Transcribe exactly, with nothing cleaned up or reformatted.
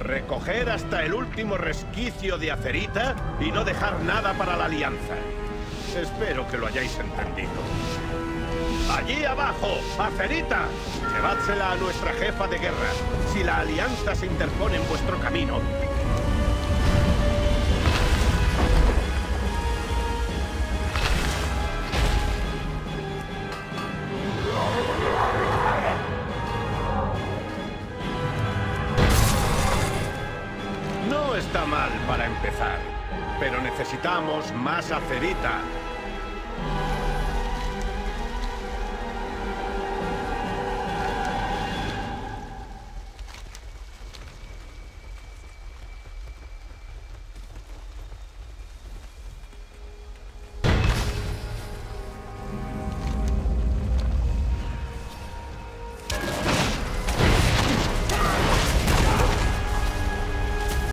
Recoger hasta el último resquicio de acerita y no dejar nada para la alianza. Espero que lo hayáis entendido. ¡Allí abajo! ¡Acerita! Llevádsela a nuestra jefa de guerra. Si la alianza se interpone en vuestro camino... No está mal para empezar, pero necesitamos más acerita.